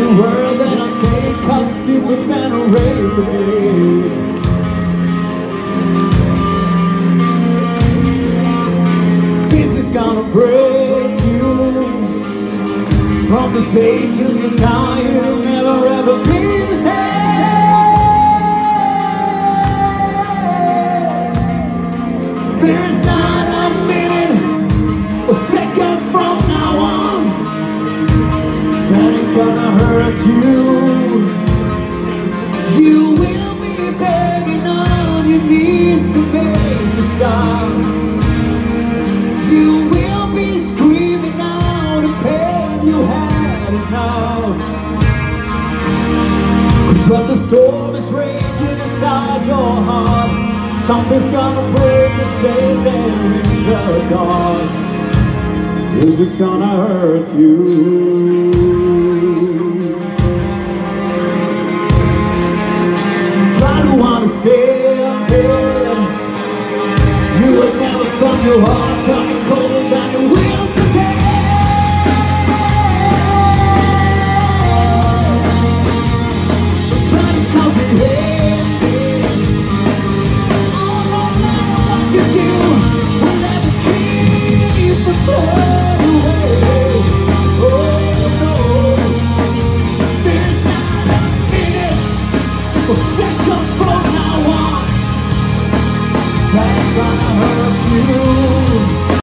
Every word that I say cuts to a better race away. This is gonna break you. From this day till you die, you'll never ever be the same. There's not a minute, a second from now on that ain't gonna hurt you. You will be begging on your knees to make a stop. You will be screaming out in pain you had enough. 'Cause when the storm is raging inside your heart, something's gonna break and stay there in the dark. It's just gonna hurt you. Try to understand, you would never find your heart.